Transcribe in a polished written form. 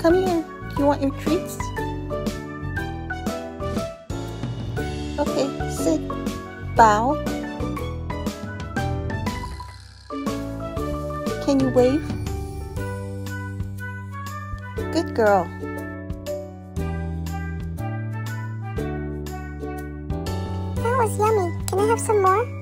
come here. Do you want your treats? Okay, sit. Bow. Can you wave? Good girl. That was yummy. Can I have some more?